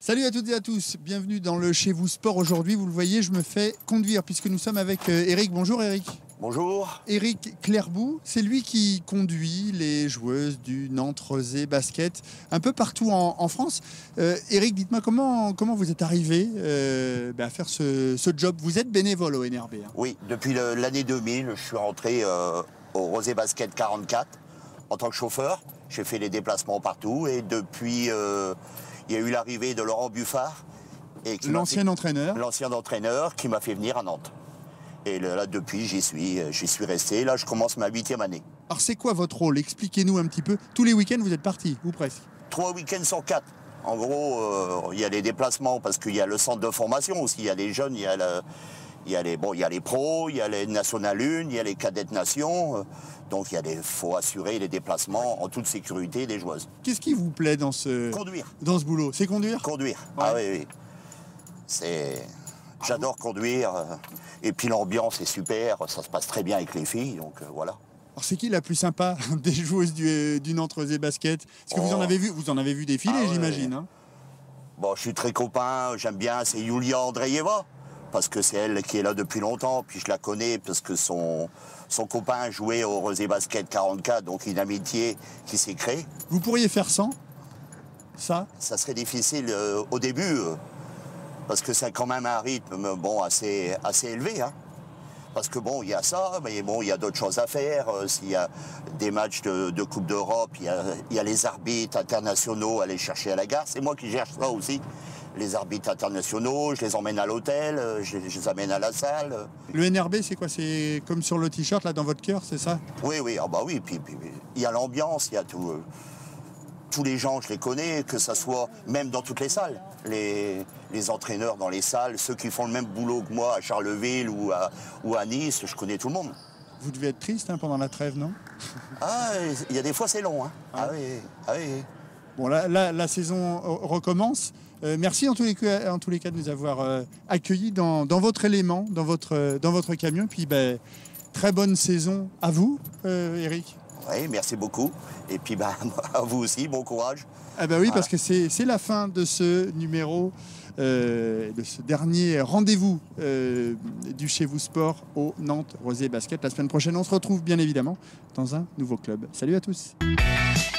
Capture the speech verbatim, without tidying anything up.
Salut à toutes et à tous, bienvenue dans le Chez vous Sport. Aujourd'hui, vous le voyez, je me fais conduire puisque nous sommes avec euh, Eric. Bonjour Eric. Bonjour. Eric Clairbout, c'est lui qui conduit les joueuses du Nantes Rosé Basket un peu partout en, en France. Euh, Eric, dites-moi comment, comment vous êtes arrivé euh, bah, à faire ce, ce job. Vous êtes bénévole au N R B. Hein. Oui, depuis le- l'année deux mille, je suis rentré euh, au Rosé Basket quarante-quatre en tant que chauffeur. J'ai fait les déplacements partout et depuis, euh, il y a eu l'arrivée de Laurent Buffard. et qui m'a L'ancien fait- entraîneur. L'ancien entraîneur qui m'a fait venir à Nantes. Et là, depuis, j'y suis, j'y suis resté. Là, je commence ma huitième année. Alors c'est quoi votre rôle? Expliquez-nous un petit peu. Tous les week-ends, vous êtes partis, ou presque? Trois week-ends sur quatre. En gros, euh, il y a les déplacements parce qu'il y a le centre de formation aussi. Il y a les jeunes, il y a, le- il y a les, bon, il y a les pros, il y a les National un, il y a les cadettes nations. euh, Donc il y a des, faut assurer les déplacements en toute sécurité des joueuses. Qu'est-ce qui vous plaît dans ce, Conduire. dans ce boulot? C'est conduire? Conduire. Ouais. Ah oui, oui. C'est. J'adore conduire. euh, Et puis l'ambiance est super. Ça se passe très bien avec les filles. Donc euh, voilà. Alors c'est qui la plus sympa des joueuses du, du Nantes Rosé Basket? Parce que vous en Oh. avez vu, vous en avez vu défiler, Ah ouais. j'imagine. Hein. Bon, je suis très copain, j'aime bien, c'est Yulia Andreeva, parce que c'est elle qui est là depuis longtemps, puis je la connais parce que son, son copain jouait au Rosé Basket quarante-quatre, donc une amitié qui s'est créée. Vous pourriez faire sans ça? Ça serait difficile euh, au début, euh, parce que c'est quand même un rythme bon, assez, assez élevé. Hein. Parce que bon, il y a ça, mais bon, il y a d'autres choses à faire. Euh, S'il y a des matchs de, de Coupe d'Europe, il y a, il y a les arbitres internationaux à aller chercher à la gare. C'est moi qui gère ça aussi. Les arbitres internationaux, je les emmène à l'hôtel, euh, je, je les amène à la salle. Le N R B, c'est quoi? C'est comme sur le t-shirt, là, dans votre cœur, c'est ça? Oui, oui, ah bah oui. Puis, puis, puis, il y a l'ambiance, il y a tout. euh, tous les gens, je les connais, que ça soit même dans toutes les salles. Les, les entraîneurs dans les salles, ceux qui font le même boulot que moi à Charleville ou à, ou à Nice, je connais tout le monde. Vous devez être triste hein, pendant la trêve, non? Ah, il y a des fois c'est long. Hein. Ah, oui, ah oui. Bon, là, là, la saison recommence. Euh, merci en tous, les cas, en tous les cas de nous avoir euh, accueillis dans, dans votre élément, dans votre, euh, dans votre camion. Puis, ben, très bonne saison à vous, euh, Eric. Oui, merci beaucoup. Et puis bah, à vous aussi, bon courage. Ah ben oui, Voilà. parce que c'est c'est la fin de ce numéro, euh, de ce dernier rendez-vous euh, du Chez vous Sport au Nantes Rosé Basket. La semaine prochaine, on se retrouve bien évidemment dans un nouveau club. Salut à tous.